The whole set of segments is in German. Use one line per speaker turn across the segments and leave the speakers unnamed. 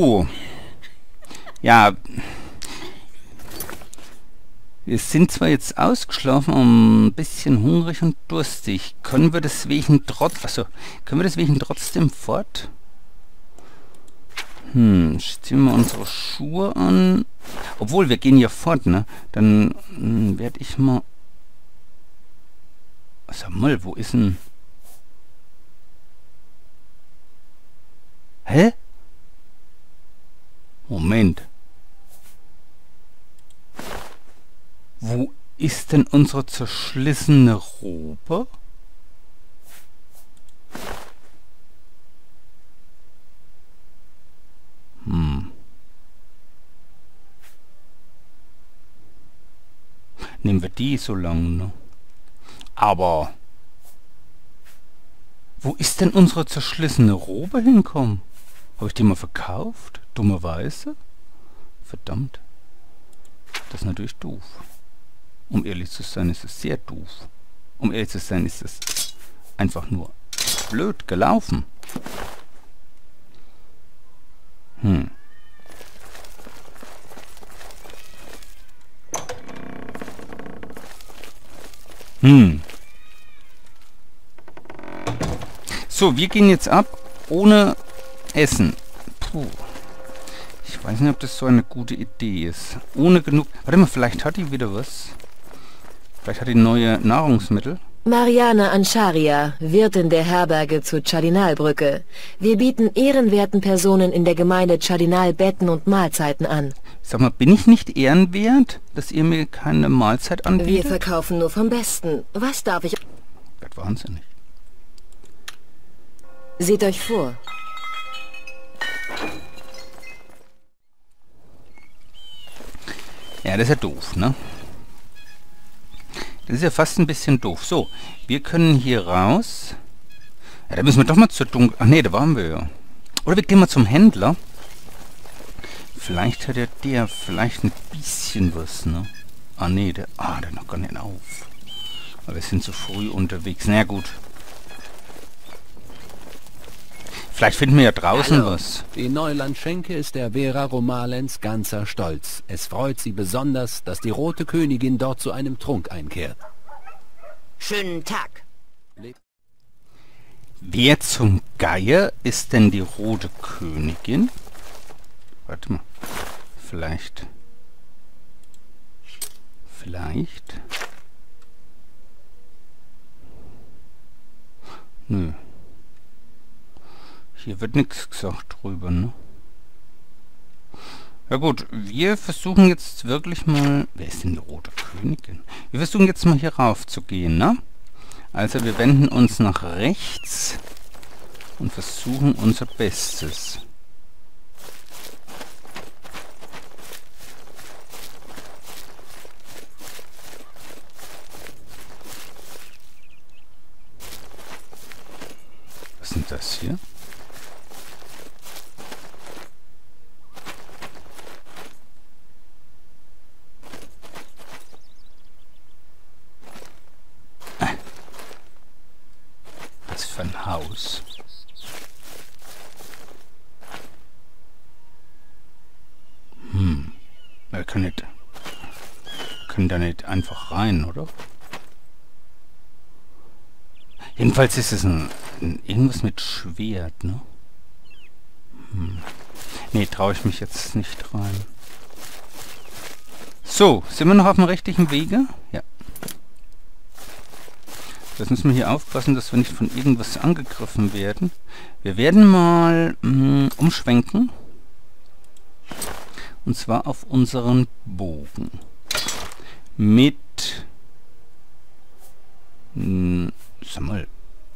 So. Ja. Wir sind zwar jetzt ausgeschlafen, aber ein bisschen hungrig und durstig. Können wir deswegen trotzdem fort? Ziehen wir mal unsere Schuhe an. Obwohl, wir gehen ja fort, ne? Dann werde ich mal... Sag mal, wo ist denn... Hä? Moment. Wo ist denn unsere zerschlissene Robe? Nehmen wir die so lange, ne? Aber... Wo ist denn unsere zerschlissene Robe hinkommen? Habe ich die mal verkauft? Dummerweise? Verdammt. Das ist natürlich doof. Um ehrlich zu sein, ist es sehr doof. Um ehrlich zu sein, ist es einfach nur blöd gelaufen. So, wir gehen jetzt ab ohne Essen. Puh. Ich weiß nicht, ob das so eine gute Idee ist. Ohne genug... Warte mal, vielleicht hat die wieder was. Vielleicht hat die neue Nahrungsmittel.
Mariana Ansharia, Wirtin der Herberge zur Chardinalbrücke. Wir bieten ehrenwerten Personen in der Gemeinde Chardinal Betten und Mahlzeiten an.
Sag mal, bin ich nicht ehrenwert, dass ihr mir keine Mahlzeit anbietet?
Wir verkaufen nur vom Besten. Was darf ich...
Das ist wahnsinnig.
Seht euch vor.
Ja, das ist ja doof, ne? Das ist ja fast ein bisschen doof. So, wir können hier raus. Ja, da müssen wir doch mal zur Dunkel... Ach nee, da waren wir ja. Oder wir gehen mal zum Händler. Vielleicht hat ja der vielleicht ein bisschen was, ne? Ah nee, der noch gar nicht auf. Aber wir sind zu früh unterwegs. Na ja, gut. Vielleicht finden wir ja draußen was.
Die Neulandschenke ist der Vera Romalens ganzer Stolz. Es freut sie besonders, dass die Rote Königin dort zu einem Trunk einkehrt.
Schönen Tag.
Wer zum Geier ist denn die Rote Königin? Warte mal. Vielleicht. Nö. Hier wird nichts gesagt drüber, ne? Ja gut, wir versuchen jetzt wirklich mal... Wer ist denn die Rote Königin? Wir versuchen jetzt mal hier rauf zu gehen, ne? Also wir wenden uns nach rechts und versuchen unser Bestes. Was ist denn das hier? Was für ein Haus? Wir können da nicht einfach rein, oder? Jedenfalls ist es irgendwas mit Schwert, ne? Nee, traue ich mich jetzt nicht rein. So, sind wir noch auf dem richtigen Wege? Ja. Jetzt müssen wir hier aufpassen, dass wir nicht von irgendwas angegriffen werden. Wir werden mal umschwenken. Und zwar auf unseren Bogen. Mit... sag mal...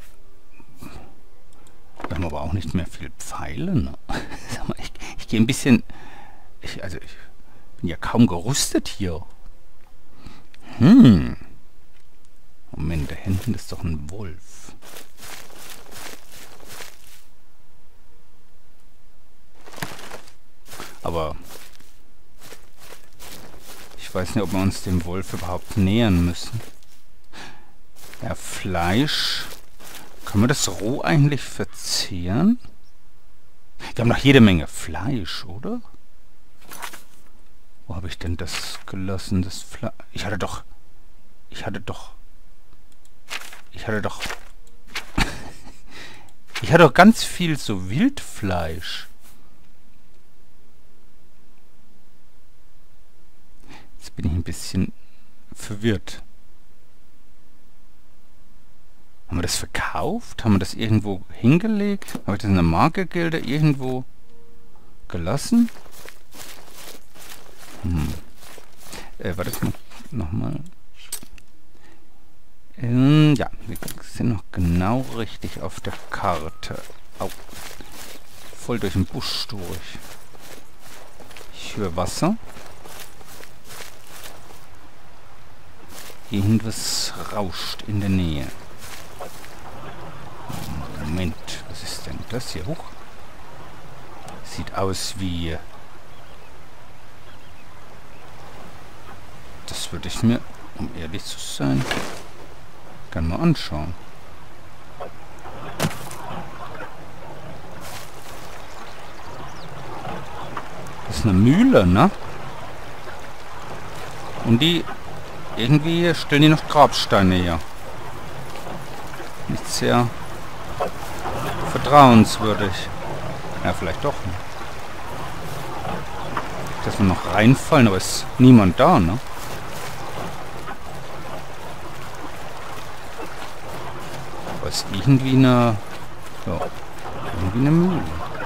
Wir haben aber auch nicht mehr viel Pfeile, ne? Sag mal, ich gehe ein bisschen... Ich bin ja kaum gerüstet hier. Moment, da hinten ist doch ein Wolf. Aber ich weiß nicht, ob wir uns dem Wolf überhaupt nähern müssen. Ja, Fleisch. Können wir das roh eigentlich verzehren? Wir haben noch jede Menge Fleisch, oder? Wo habe ich denn das gelassen, das Fleisch? Ich hatte doch ich hatte doch ganz viel so Wildfleisch. Jetzt bin ich ein bisschen verwirrt. Haben wir das verkauft? Haben wir das irgendwo hingelegt? Habe ich das in der Markegilde irgendwo gelassen? Warte mal, nochmal. Ja, wir sind noch genau richtig auf der Karte. Au. Voll durch den Busch durch. Ich höre Wasser. Irgendwas rauscht in der Nähe. Moment, was ist denn das hier? Hoch. Sieht aus wie... Das würde ich mir, um ehrlich zu sein, gerne mal anschauen. Das ist eine Mühle, ne? Und die... Irgendwie stellen die noch Grabsteine her. Nicht sehr vertrauenswürdig. Ja, vielleicht doch. Ne? Dass wir noch reinfallen, aber ist niemand da, ne? Aber ist irgendwie eine... Ja, irgendwie eine Mühle.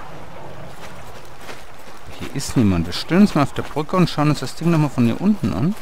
Hier ist niemand. Wir stellen uns mal auf der Brücke und schauen uns das Ding nochmal von hier unten an.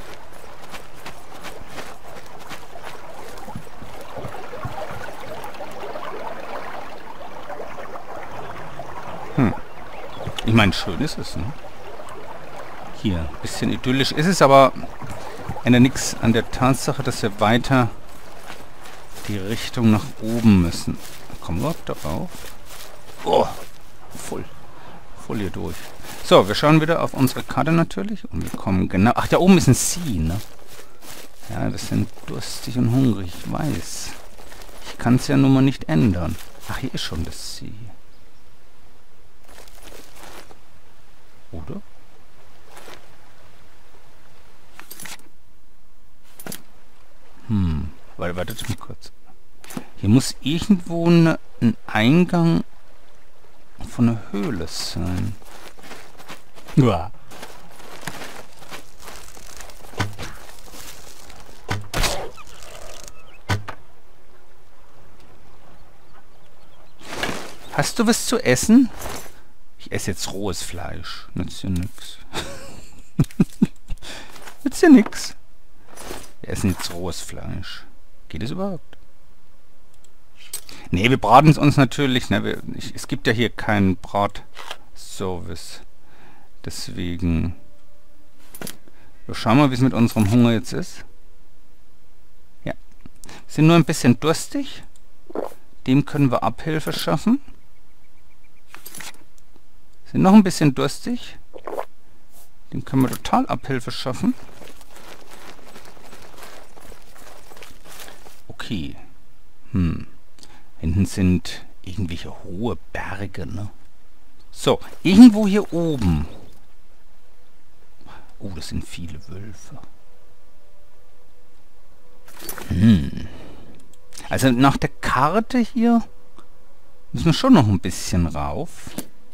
Ich meine, schön ist es, ne? Hier, ein bisschen idyllisch ist es, aber ändert nichts an der Tatsache, dass wir weiter die Richtung nach oben müssen. Kommen wir darauf? Oh, voll hier durch. So, wir schauen wieder auf unsere Karte natürlich und wir kommen genau... Ach, da oben ist ein See, ne? Ja, wir sind durstig und hungrig, ich weiß. Ich kann es ja nun mal nicht ändern. Ach, hier ist schon das See. Oder? Wartet mal kurz. Hier muss irgendwo ein Eingang von einer Höhle sein. Uah. Hast du was zu essen? Ich esse jetzt rohes Fleisch. Nützt ja nix. Nützt ja nix. Wir essen jetzt rohes Fleisch. Geht es überhaupt? Nee, wir braten es uns natürlich. Ne, es gibt ja hier keinen Bratservice. Deswegen... Wir schauen mal, wie es mit unserem Hunger jetzt ist. Ja. Wir sind nur ein bisschen durstig. Dem können wir Abhilfe schaffen. Sind noch ein bisschen durstig. Dem können wir total Abhilfe schaffen. Okay. Hinten sind irgendwelche hohe Berge, ne? So, irgendwo hier oben. Oh, das sind viele Wölfe. Also nach der Karte hier müssen wir schon noch ein bisschen rauf.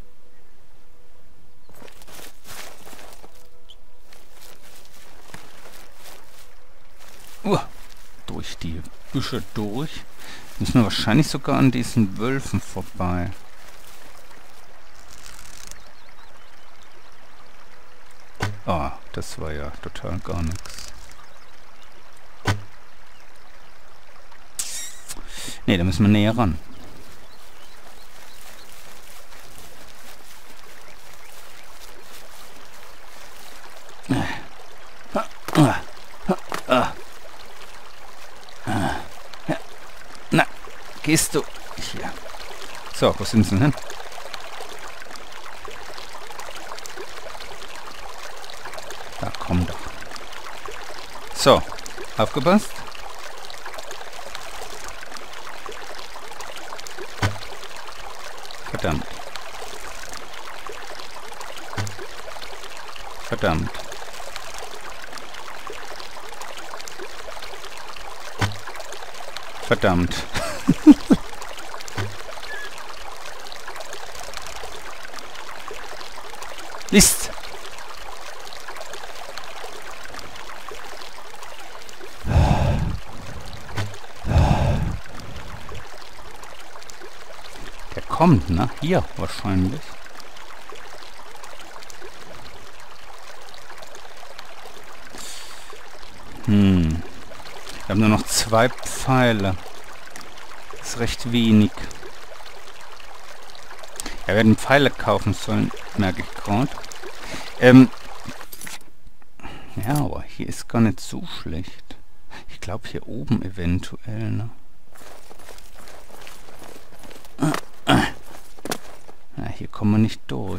Durch die Büsche durch. Müssen wir wahrscheinlich sogar an diesen Wölfen vorbei. Ah, das war ja total gar nichts. Ne, da müssen wir näher ran. Na, gehst du hier. So, wo sind sie denn hin? Da, komm doch. So, aufgepasst. Verdammt. Verdammt. Verdammt. Mist. Der kommt, ne? Hier wahrscheinlich. Wir haben nur noch 2 Pfeile. Das ist recht wenig. Ja, wir werden Pfeile kaufen sollen, merke ich gerade. Ja, aber hier ist gar nicht so schlecht. Ich glaube hier oben eventuell, ne? Ja, hier kommen wir nicht durch.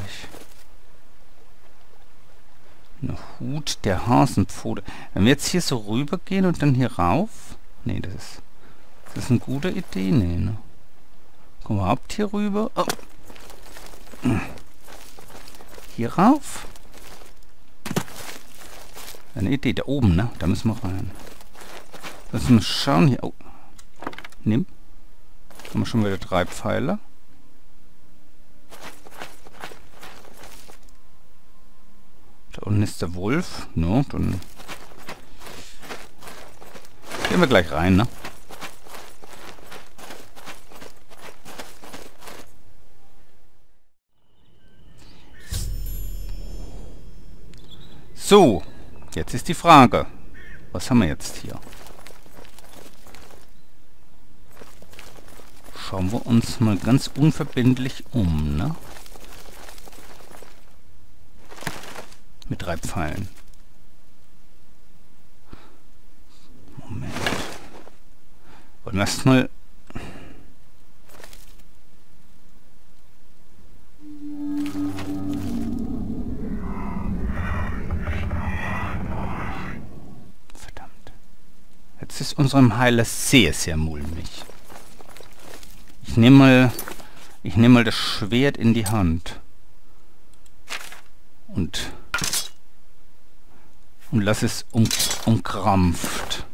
Eine Hut der Hasenpfote. Wenn wir jetzt hier so rüber gehen und dann hier rauf... Nee, das ist eine gute Idee, nee, ne? Kommen wir überhaupt hier rüber? Oh. Hier rauf? Eine Idee, da oben, ne? Da müssen wir rein. Müssen wir schauen hier. Oh. Nimm. Haben wir schon wieder 3 Pfeile. Da unten ist der Wolf. No, dann gehen wir gleich rein, ne? So, jetzt ist die Frage. Was haben wir jetzt hier? Schauen wir uns mal ganz unverbindlich um, ne? Mit 3 Pfeilen. Moment. Wollen wir erstmal... Verdammt. Jetzt ist unserem Heiler sehr, sehr mulmig. Ich nehme mal das Schwert in die Hand. Und lass es umkrampft.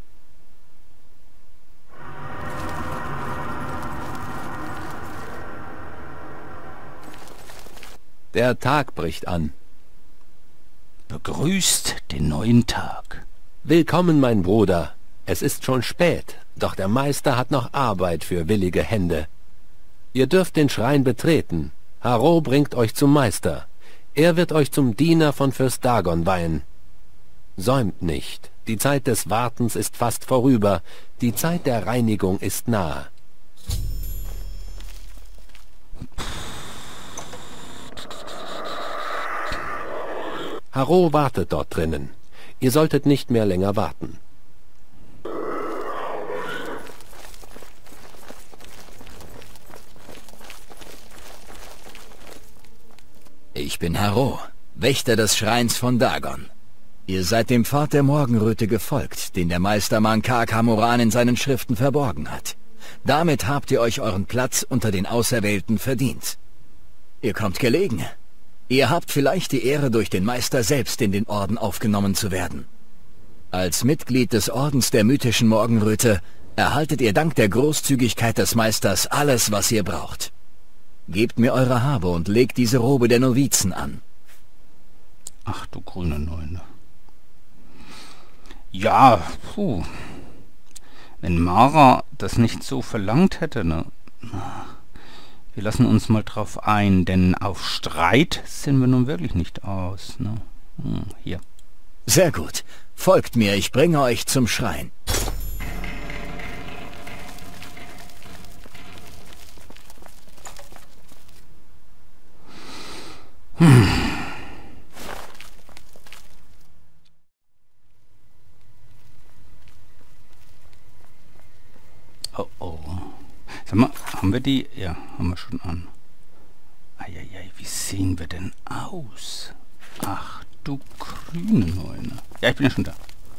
Der Tag bricht an.
Begrüßt den neuen Tag.
Willkommen, mein Bruder. Es ist schon spät, doch der Meister hat noch Arbeit für willige Hände. Ihr dürft den Schrein betreten. Harro bringt euch zum Meister. Er wird euch zum Diener von Fürst Dagon weihen. Säumt nicht. Die Zeit des Wartens ist fast vorüber. Die Zeit der Reinigung ist nahe. Harro wartet dort drinnen. Ihr solltet nicht mehr länger warten.
Ich bin Harro, Wächter des Schreins von Dagon. Ihr seid dem Pfad der Morgenröte gefolgt, den der Meister Mankar Kamoran in seinen Schriften verborgen hat. Damit habt ihr euch euren Platz unter den Auserwählten verdient. Ihr kommt gelegen. Ihr habt vielleicht die Ehre, durch den Meister selbst in den Orden aufgenommen zu werden. Als Mitglied des Ordens der mythischen Morgenröte erhaltet ihr dank der Großzügigkeit des Meisters alles, was ihr braucht. Gebt mir eure Habe und legt diese Robe der Novizen an.
Ach du grüne Neune. Ja, puh. Wenn Mara das nicht so verlangt hätte, ne? Wir lassen uns mal drauf ein, denn auf Streit sind wir nun wirklich nicht aus, ne? Hier.
Sehr gut. Folgt mir, ich bringe euch zum Schrein.
Oh oh. Sag mal, haben wir die? Ja, haben wir schon an. Eieiei, wie sehen wir denn aus? Ach du grüne Neune. Ja, ich bin ja schon da.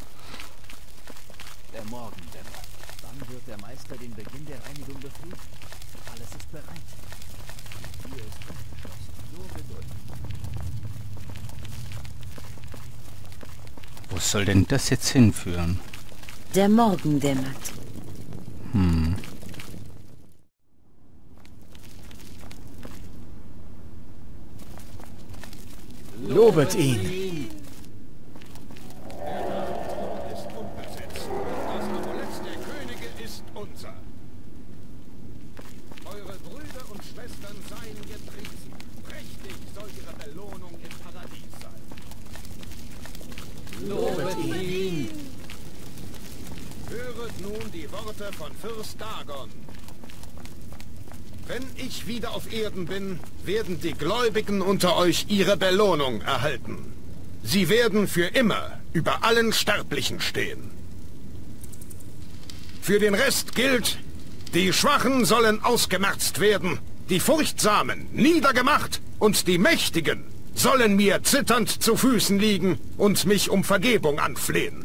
Der Morgen dämmert. Wann wird der Meister den Beginn der Reinigung befehlen? Alles ist bereit. Die Tür ist abgeschlossen. Nur Geduld.
soll denn das jetzt hinführen?
Der Morgen dämmert.
Lobet ihn!
Ist unbesetzt. Das Amulett der Könige ist unser. Eure Brüder und Schwestern seien gepriesen. Prächtig soll ihre Belohnung im Paradies sein.
Lobet ihn!
Höret nun die Worte von Fürst Dagon. Wenn ich wieder auf Erden bin, werden die Gläubigen unter euch ihre Belohnung erhalten. Sie werden für immer über allen Sterblichen stehen. Für den Rest gilt, die Schwachen sollen ausgemerzt werden, die Furchtsamen niedergemacht und die Mächtigen sollen mir zitternd zu Füßen liegen und mich um Vergebung anflehen.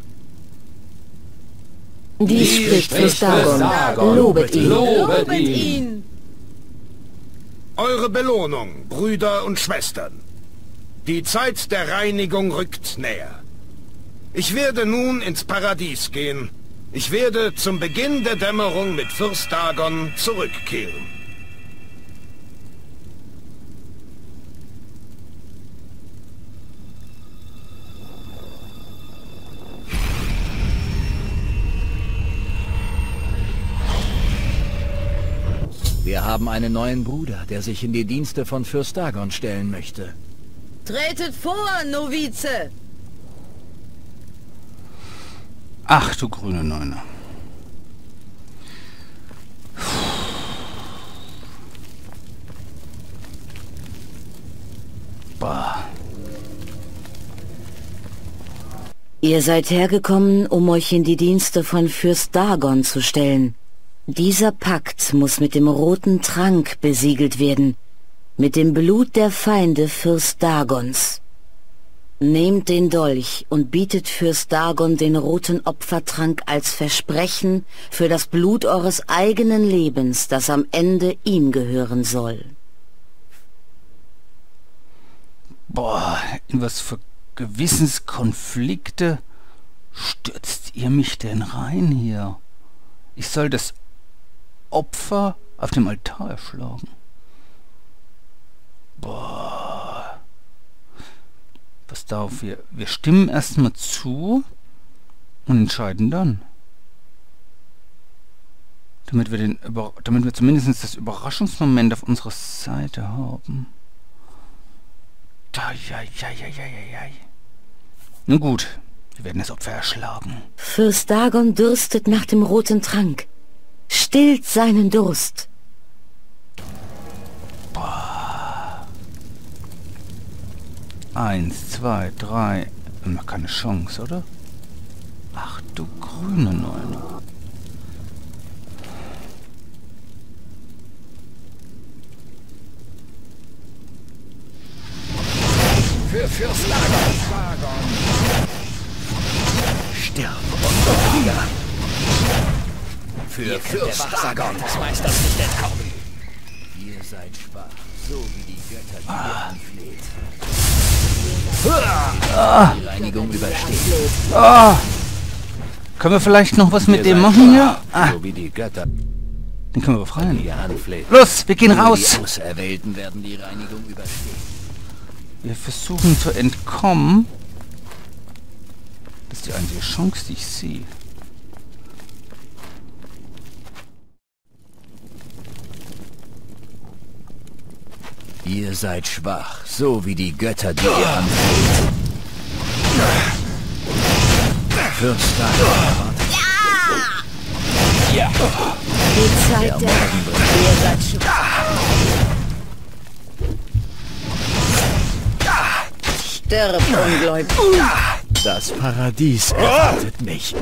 Dies spricht Fürst Dagon. Lobet ihn.
Lobet ihn!
Eure Belohnung, Brüder und Schwestern. Die Zeit der Reinigung rückt näher. Ich werde nun ins Paradies gehen. Ich werde zum Beginn der Dämmerung mit Fürst Dagon zurückkehren.
Wir haben einen neuen Bruder, der sich in die Dienste von Fürst Dagon stellen möchte.
Tretet vor, Novize!
Ach du grüne Neune. Bah.
Ihr seid hergekommen, um euch in die Dienste von Fürst Dagon zu stellen. Dieser Pakt muss mit dem roten Trank besiegelt werden, mit dem Blut der Feinde Fürst Dagons. Nehmt den Dolch und bietet Fürst Dagon den roten Opfertrank als Versprechen für das Blut eures eigenen Lebens, das am Ende ihm gehören soll.
Boah, in was für Gewissenskonflikte stürzt ihr mich denn rein hier? Ich soll das Opfer auf dem Altar erschlagen. Boah. Was darf wir? Wir stimmen erstmal zu und entscheiden dann. Damit wir zumindest das Überraschungsmoment auf unserer Seite haben. Nun gut, wir werden das Opfer erschlagen.
Fürst Dagon dürstet nach dem roten Trank. Stillt seinen Durst.
Boah. 1, 2, 3. Immer keine Chance, oder? Ach du grüne Neune.
Für Fürst Dagon! Stirb, Krieger! Für Fürst Dagon des Meisters nicht entkommen. Ihr seid schwach, so wie die Götter, die ihr anfleht. Die Reinigung übersteht.
Können wir vielleicht noch was mit dem machen hier?
So wie die Götter,
Den können wir befreien.
die ihr anfleht.
Los, wir gehen
Nur
raus.
die Auserwählten werden die Reinigung überstehen.
Wir versuchen zu entkommen. Das ist die einzige Chance, die ich sehe.
Ihr seid schwach, so wie die Götter, die ihr anfleht. Fürst Dagon erwartet. Ja!
Die Zeit
Der
der...
Morgen wird.
Ihr seid schwach. Stirb, Ungläubig.
Das Paradies erwartet mich.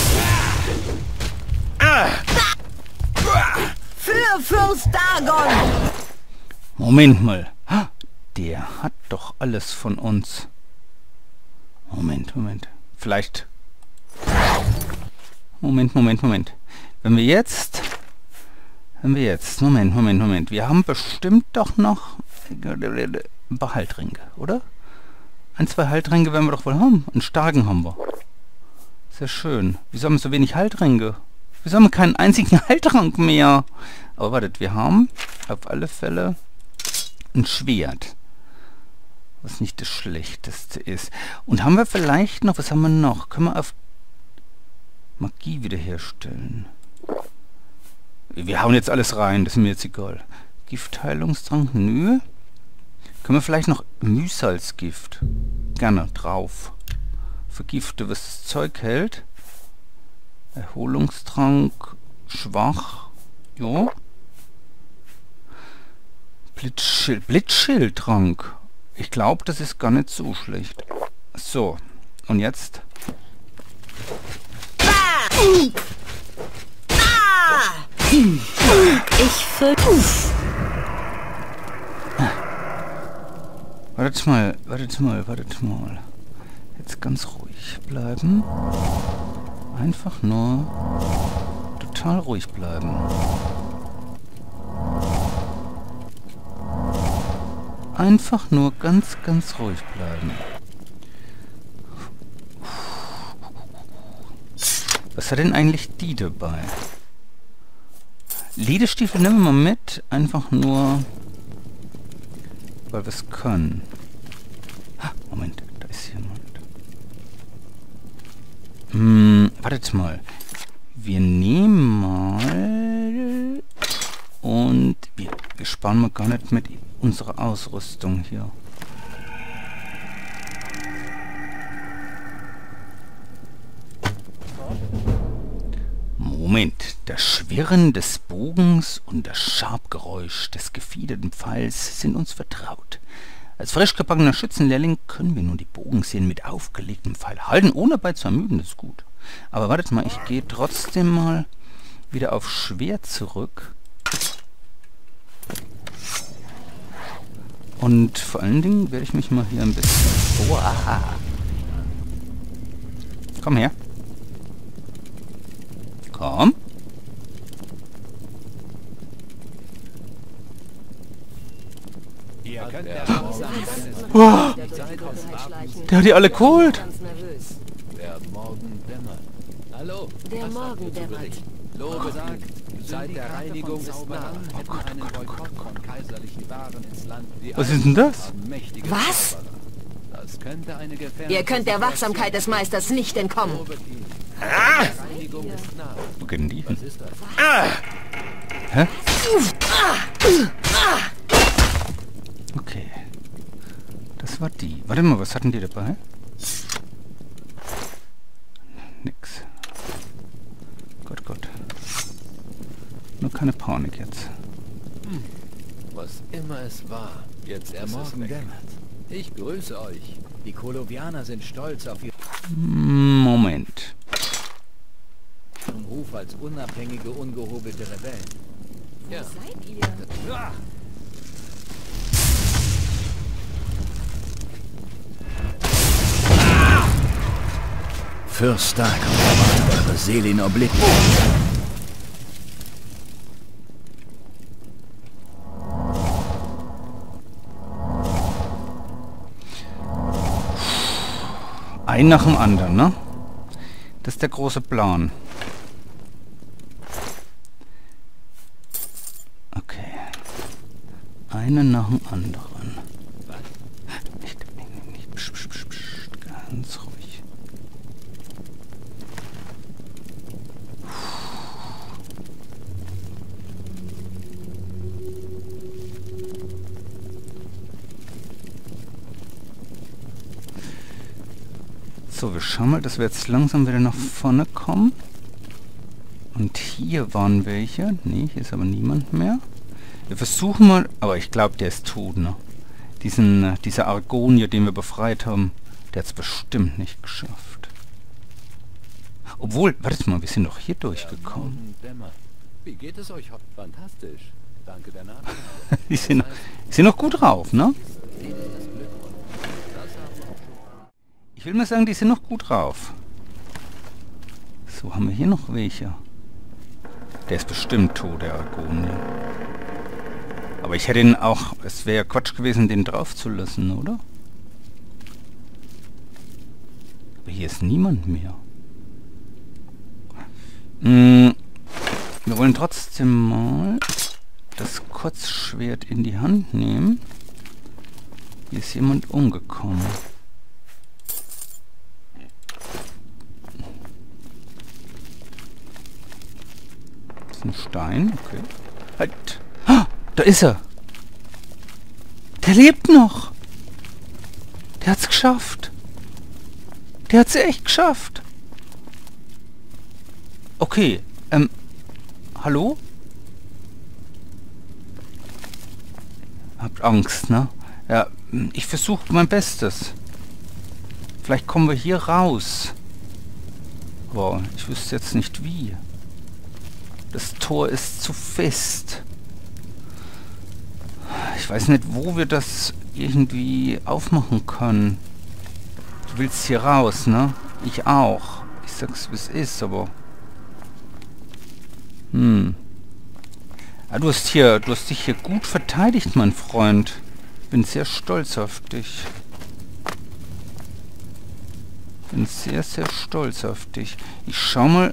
Für Fürst Dagon!
Moment mal. Der hat doch alles von uns. Moment. Vielleicht... Moment. Wenn wir jetzt... Moment. Wir haben bestimmt doch noch ein paar Heiltränke, oder? 1, 2 Heiltränke werden wir doch wohl haben. Einen starken haben wir. Sehr schön. Wieso haben wir so wenig Heiltränke? Wieso haben wir keinen einzigen Heiltrank mehr? Aber wartet, wir haben auf alle Fälle ein Schwert. Was nicht das Schlechteste ist. Und haben wir vielleicht noch, was haben wir noch? Können wir auf Magie wiederherstellen? Wir hauen jetzt alles rein, das ist mir jetzt egal. Giftheilungstrank, nö. Können wir vielleicht noch Mühsalzgift? Gerne drauf. Vergifte, was das Zeug hält. Erholungstrank, schwach. Jo. Blitzschildtrank. Ich glaube, das ist gar nicht so schlecht. So, und jetzt?
Ich fürchte...
Wartet mal. Jetzt ganz ruhig bleiben. Einfach nur total ruhig bleiben. Einfach nur ganz ruhig bleiben. Was hat denn eigentlich die dabei? Lederstiefel nehmen wir mal mit. Einfach nur, weil wir es können. Moment, da ist jemand. Wartet mal. Wir nehmen mal und wir sparen mal gar nicht mit unserer Ausrüstung hier. Moment, das Schwirren des Bogens und das Schabgeräusch des gefiederten Pfeils sind uns vertraut. Als frisch gebackener Schützenlehrling können wir nun die Bogensehnen mit aufgelegtem Pfeil halten, ohne dabei zu ermüden, das ist gut. Aber wartet mal, ich gehe trotzdem mal wieder auf Schwert zurück. Und vor allen Dingen werde ich mich mal hier ein bisschen... Wow. Komm her. Komm. Wow. Der hat die alle geholt.
Der Morgen dämmert. Hallo.
Der Morgen dämmert.
Lobe sagt, die Zeit der Reinigung ist nah. Hätten einen Boykott von kaiserlichen Waren ins Land.
Was ist denn das?
Was?
Das könnte eine gefährliche...
Ihr könnt der Wachsamkeit des Meisters nicht entkommen.
Reinigung ist nah.
Wo gehen die hin?
Was ist das?
Hä? Okay. Das war die. Warte mal, was hatten die dabei? Nix. Gott. Nur keine Panik jetzt.
Was immer es war, jetzt
Der
ist es
Morgen
weg.
dämmert.
Ich grüße euch.
Die Kolovianer sind stolz auf ihren
Moment.
Ruf als unabhängige, ungehobelte Rebellen.
Ja.
Fürst Dagon bewahrt eure Seele in Oblivion.
Ein nach dem anderen, ne? Das ist der große Plan. Okay. Einen nach dem anderen. Nicht. Psst, ganz ruhig. So, wir schauen mal, dass wir jetzt langsam wieder nach vorne kommen. Und hier waren welche. Ne, hier ist aber niemand mehr. Wir versuchen mal... Aber ich glaube, der ist tot, ne? Dieser Argonier, den wir befreit haben, der hat es bestimmt nicht geschafft. Obwohl, wartet mal, wir sind doch hier durchgekommen.
Morgen dämmert. Wie geht es euch heute? Fantastisch. Danke der Nachfrage.
Die sind noch gut drauf, ne? Ich will mal sagen, die sind noch gut drauf. So, haben wir hier noch welche? Der ist bestimmt tot, der Argonier. Aber ich hätte ihn auch... Es wäre ja Quatsch gewesen, den drauf zu lassen, oder? Aber hier ist niemand mehr. Wir wollen trotzdem mal das Kurzschwert in die Hand nehmen. Hier ist jemand umgekommen. Das ist ein Stein, okay. Halt! Ah, da ist er! Der lebt noch! Der hat's geschafft! Der hat's echt geschafft! Okay, hallo? Habt Angst, ne? Ja, ich versuche mein Bestes. Vielleicht kommen wir hier raus. Aber ich wüsste jetzt nicht wie. Das Tor ist zu fest. Ich weiß nicht, wo wir das irgendwie aufmachen können. Du willst hier raus, ne? Ich auch. Ich sag's, wie es ist, aber... Ah, du hast dich hier gut verteidigt, mein Freund. Bin sehr stolz auf dich. Bin sehr, sehr stolz auf dich. Ich schau mal...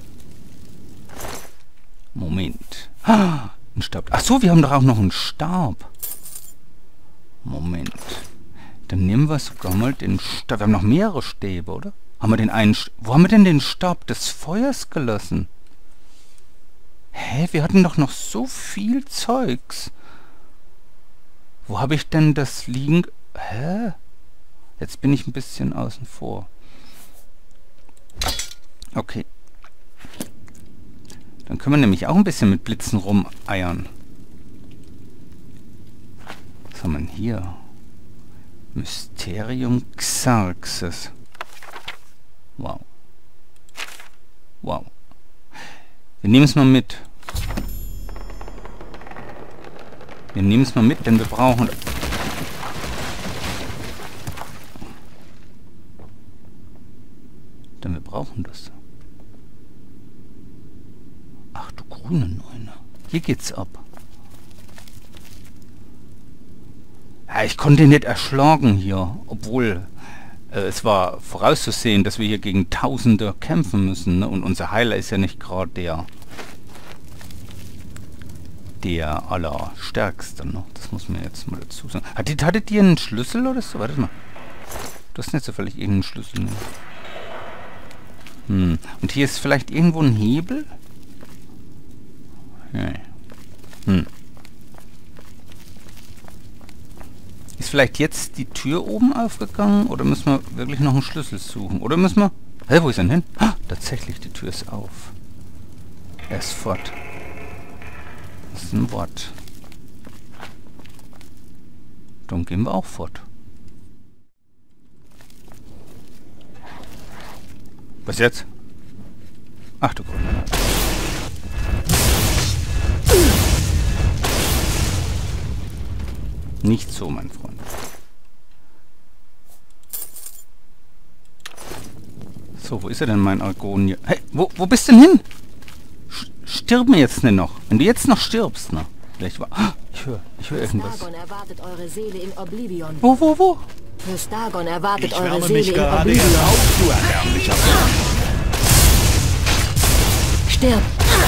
Moment. Ah, ein Stab. Ach so, wir haben doch auch noch einen Stab. Moment. Dann nehmen wir sogar mal den Stab. Wir haben noch mehrere Stäbe, oder? Haben wir den einen... Wo haben wir denn den Stab des Feuers gelassen? Hä? Wir hatten doch noch so viel Zeugs. Wo habe ich denn das liegen... Hä? Jetzt bin ich ein bisschen außen vor. Okay. Dann können wir nämlich auch ein bisschen mit Blitzen rumeiern. Was haben wir denn hier? Mysterium Xarxes. Wow. Wow. Wir nehmen es mal mit. Wir nehmen es mal mit, denn wir brauchen... Denn wir brauchen das. Ach du grüne Neune. Hier geht's ab. Ja, ich konnte ihn nicht erschlagen hier, obwohl es war vorauszusehen, dass wir hier gegen Tausende kämpfen müssen, ne? Und unser Heiler ist ja nicht gerade der allerstärkste, ne? Das muss man jetzt mal dazu sagen. Hattet ihr einen Schlüssel oder so? Warte mal. Du hast nicht zufällig irgendeinen Schlüssel. Ne? Und hier ist vielleicht irgendwo ein Hebel? Nee. Ist vielleicht jetzt die Tür oben aufgegangen? Oder müssen wir wirklich noch einen Schlüssel suchen? Oder müssen wir... Hä, wo ist er denn hin? Ah, tatsächlich, die Tür ist auf. Er ist fort. Das ist ein Wort. Dann gehen wir auch fort. Was jetzt? Ach du Gott. Nicht so, mein Freund. So, wo ist er denn, mein Argonier? Hey, wo bist du denn hin? Stirb mir jetzt nicht noch. Wenn du jetzt noch stirbst, ne? Vielleicht war... Ich höre irgendwas.
Dagon erwartet eure Seele in Oblivion.
Wo?
Fürst Dagon erwartet
Ich
eure
wärme
Seele
mich
in
gerade
Oblivion.
erst auf, du erbärmlicher Mann.
Stirb!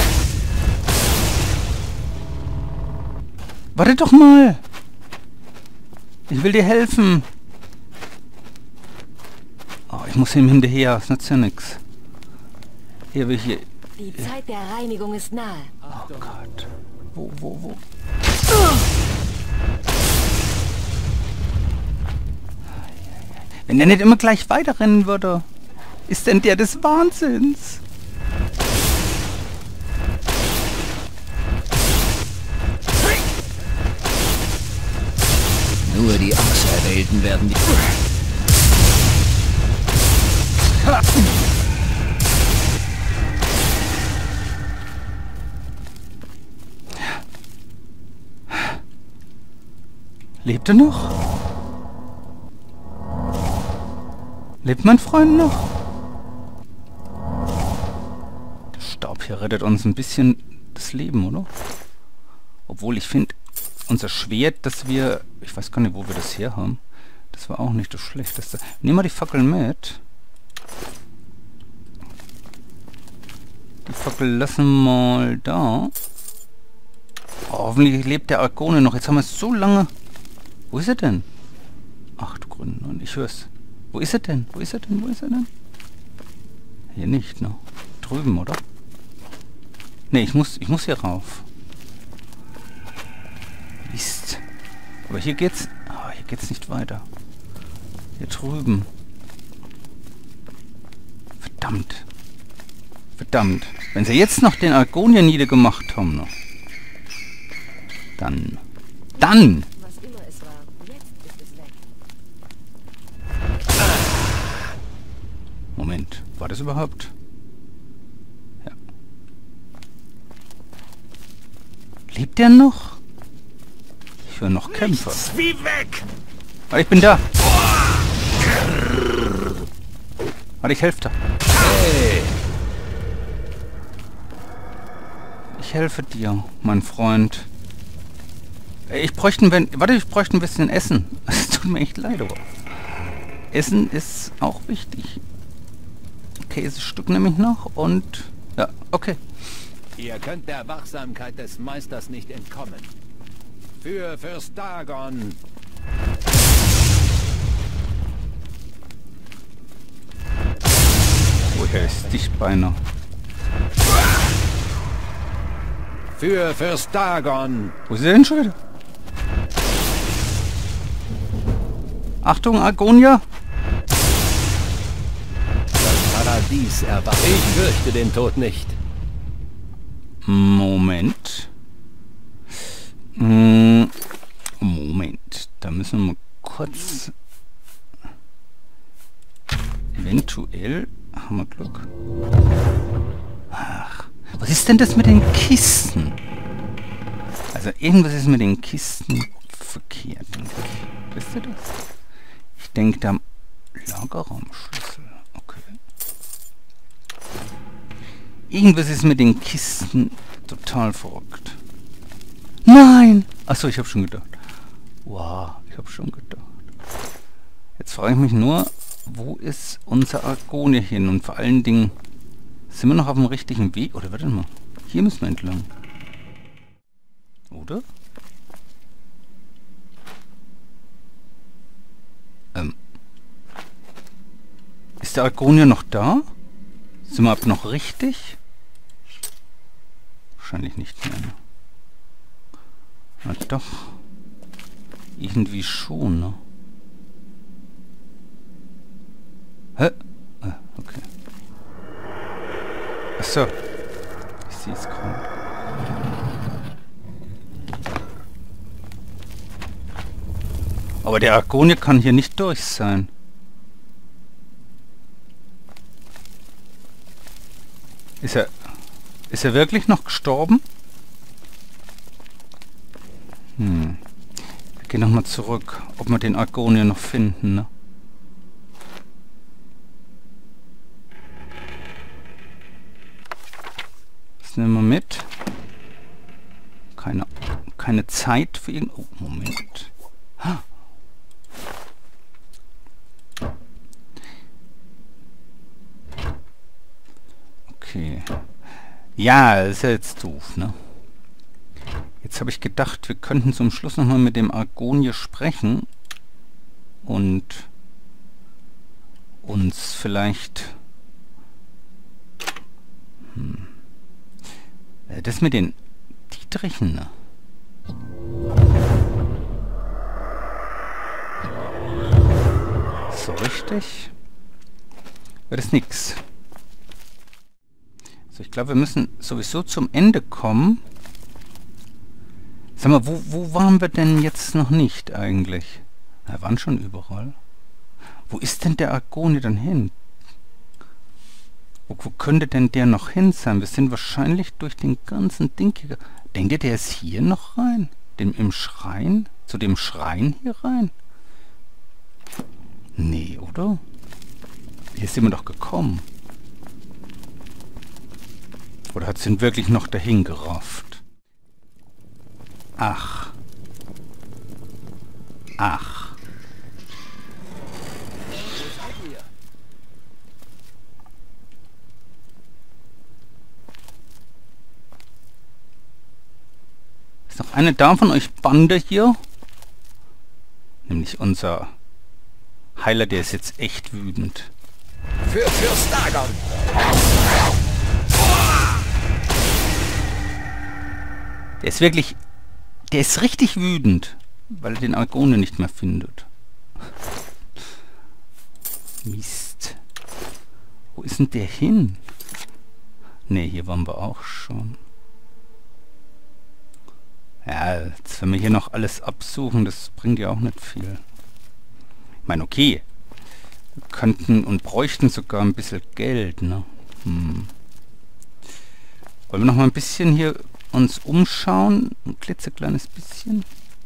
Warte doch mal! Ich will dir helfen! Oh, ich muss ihm hinterher, das nützt ja nix. Hier will ich hier...
Die Zeit der Reinigung ist nahe.
Oh Gott. Wo? Wenn der nicht immer gleich weiterrennen würde, ist denn der des Wahnsinns?
Nur die Auserwählten werden die...
Lebt er noch? Lebt mein Freund noch? Der Staub hier rettet uns ein bisschen das Leben, oder? Obwohl ich finde, unser Schwert, das wir... Ich weiß gar nicht, wo wir das her haben. Das war auch nicht das Schlechteste. Nehmen wir die Fackel mit. Die Fackel lassen mal da. Oh, hoffentlich lebt der Argone noch. Jetzt haben wir es so lange... Wo ist er denn? Ach du Gründe, und ich hör's. Wo ist er denn? Wo ist er denn? Wo ist er denn? Hier nicht, ne? Drüben, oder? Ne, ich muss hier rauf. Mist. Aber hier geht's... Ah, hier geht's nicht weiter. Hier drüben. Verdammt. Verdammt. Wenn sie jetzt noch den Argonier niedergemacht haben, noch. Dann...
Was immer es war, jetzt ist es weg.
Moment, war das überhaupt? Ja. Lebt der noch? Ich höre noch Kämpfer.
Wie weg!
Warte, ich bin da. Warte, ich helfe da.
Hey!
Ich helfe dir, mein Freund. Ich bräuchte ein bisschen Essen. Es tut mir echt leid, aber... Essen ist auch wichtig. Käsestück nehme ich noch und... Ja, okay.
Ihr könnt der Wachsamkeit des Meisters nicht entkommen. Für Fürst Dagon!
Oh, er ist dicht beinahe.
Für Fürst Dagon!
Wo ist er denn schon wieder? Achtung, Argonier!
Das Paradies erwacht. Ich fürchte den Tod nicht.
Moment. Moment. Da müssen wir mal kurz... Eventuell haben wir Glück. Ach, was ist denn das mit den Kisten? Also irgendwas ist mit den Kisten verkehrt, denke ich. Wisst ihr das? Ich denke, da... Lagerraumschlüssel. Okay. Irgendwas ist mit den Kisten total verrückt. Nein! Achso, ich habe schon gedacht. Wow, ich habe schon gedacht. Jetzt frage ich mich nur, wo ist unser Argonier hin? Und vor allen Dingen, sind wir noch auf dem richtigen Weg? Oder warte mal, hier müssen wir entlang. Oder? Ist der Argonier noch da? Sind wir ab noch richtig? Wahrscheinlich nicht mehr. Ne? Na doch. Irgendwie schon, ne? Hä? Ah, okay. Achso. Ich sehe es gerade. Aber der Argonier kann hier nicht durch sein. Ist er wirklich noch gestorben? Wir gehen nochmal zurück, ob wir den Argonier noch finden, ne? Das nehmen wir mit. Keine Zeit für ihn. Oh, Moment. Okay. Ja, ist ja jetzt doof, ne? Jetzt habe ich gedacht, wir könnten zum Schluss nochmal mit dem Argonier sprechen und uns vielleicht... Das mit den Dietrichen, ne? So richtig? Wird es nix. So, ich glaube, wir müssen sowieso zum Ende kommen. Sag mal, wo waren wir denn jetzt noch nicht eigentlich? Wir waren schon überall. Wo ist denn der Argonier dann hin? Wo könnte denn der noch hin sein? Wir sind wahrscheinlich durch den ganzen Ding hier... Denkt ihr, der ist hier noch rein? Im Schrein? Zu dem Schrein hier rein? Nee, oder? Hier sind wir doch gekommen. Oder hat sie ihn wirklich noch dahin gerafft? Ach. Ach. Ist noch eine da von euch Bande hier? Nämlich unser Heiler, der ist jetzt echt wütend.
Für Fürst Dagon!
Der ist richtig wütend, weil er den Argone nicht mehr findet. Mist. Wo ist denn der hin? Ne, hier waren wir auch schon. Ja, jetzt wenn wir hier noch alles absuchen, das bringt ja auch nicht viel. Ich meine, okay. Wir könnten und bräuchten sogar ein bisschen Geld, ne? Wollen wir noch mal ein bisschen hier uns umschauen? Ein klitzekleines bisschen.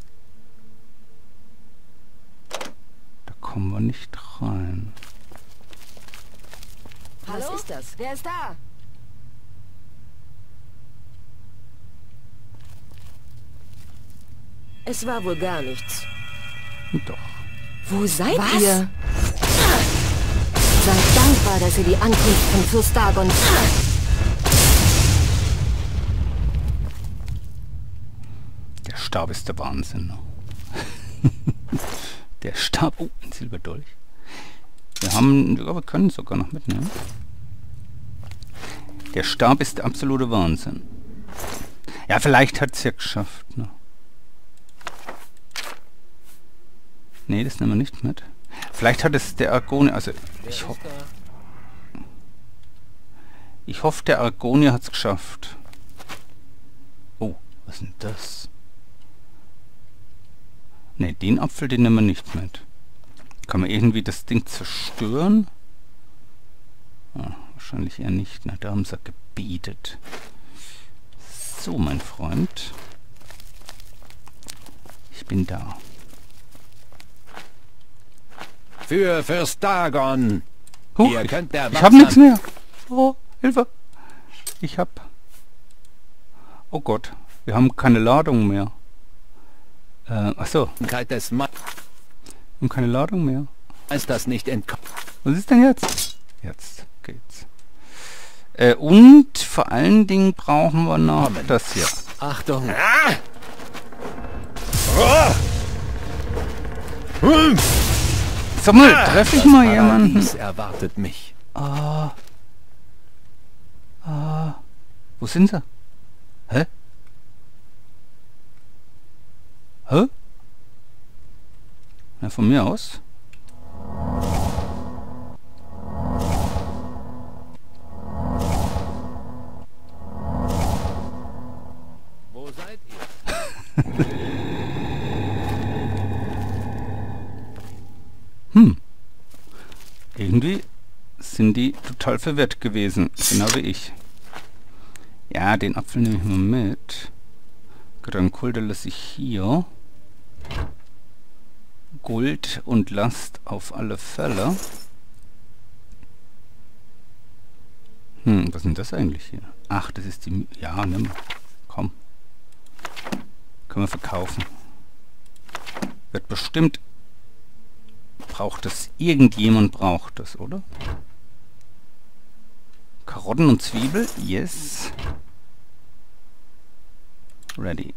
Da kommen wir nicht rein.
Hallo? Was ist das? Wer ist da? Es war wohl gar nichts.
Doch.
Wo seid ihr? Seid dankbar, dass ihr die Ankunft von Fürst Dagon...
Der Stab ist der Wahnsinn. Ne? Der Stab... Oh, ein Silberdolch. Wir können sogar noch mitnehmen. Der Stab ist der absolute Wahnsinn. Ja, vielleicht hat es ja geschafft. Ne? Nee, das nehmen wir nicht mit. Vielleicht hat es der Argone... Also, ich hoffe, der Argone hat es geschafft. Oh, was ist denn das? Ne, den Apfel, den nehmen wir nicht mit. Kann man irgendwie das Ding zerstören? Ah, wahrscheinlich eher nicht. Na, da haben sie gebetet. So, mein Freund. Ich bin da.
Für Fürst Dagon!
Huch,
Ihr könnt der
ich hab nichts mehr. Oh, Hilfe. Oh Gott, wir haben keine Ladung mehr. Achso.
Des
Wir haben keine Ladung mehr.
ist das nicht entkommen.
Was ist denn jetzt? Jetzt geht's. Und vor allen Dingen brauchen wir noch das hier.
Achtung!
Sag mal, treffe ich mal jemanden?
Paradies erwartet mich.
Wo sind sie? Hä? Hä? Na, von mir aus?
Wo seid ihr?
Irgendwie sind die total verwirrt gewesen, genau wie ich. Ja, den Apfel nehme ich mal mit. Grankulde lasse ich hier. Gold und Last auf alle Fälle. Was sind das eigentlich hier? Ach, das ist die... Ja, nimm. Komm. Können wir verkaufen. Wird bestimmt... Braucht das... Irgendjemand braucht das, oder? Karotten und Zwiebel? Yes. Ready.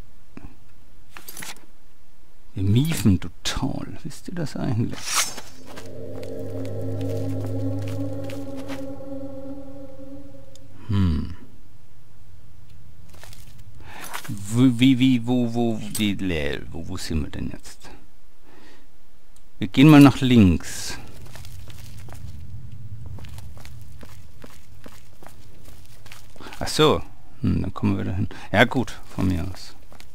Wir miefen total. Wisst ihr das eigentlich? Wo sind wir denn jetzt? Wir gehen mal nach links. Ach so. Dann kommen wir wieder hin. Ja gut, von mir aus.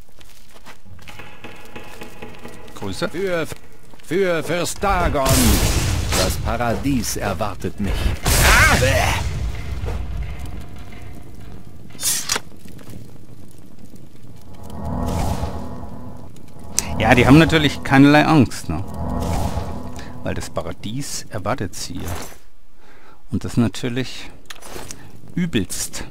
Grüße.
Für Fürst Dagon! Das Paradies erwartet mich.
Ja, die haben natürlich keinerlei Angst, ne? Weil das Paradies erwartet sie ja. Und das natürlich übelst.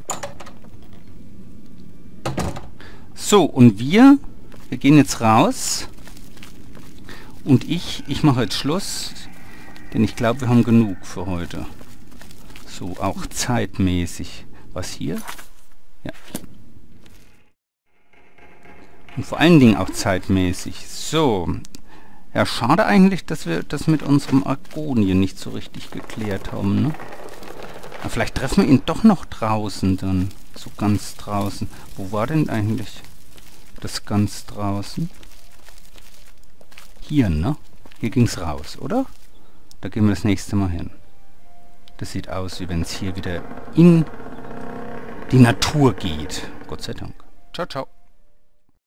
So, und wir gehen jetzt raus. Und ich mache jetzt Schluss, denn ich glaube, wir haben genug für heute. So, auch zeitmäßig. Was hier? Ja. Und vor allen Dingen auch zeitmäßig. So. Ja, schade eigentlich, dass wir das mit unserem Argonien nicht so richtig geklärt haben, ne? Aber vielleicht treffen wir ihn doch noch draußen dann. So ganz draußen. Wo war denn eigentlich das ganz draußen? Hier, ne? Hier ging's raus, oder? Da gehen wir das nächste Mal hin. Das sieht aus, wie wenn es hier wieder in die Natur geht. Gott sei Dank. Ciao, ciao.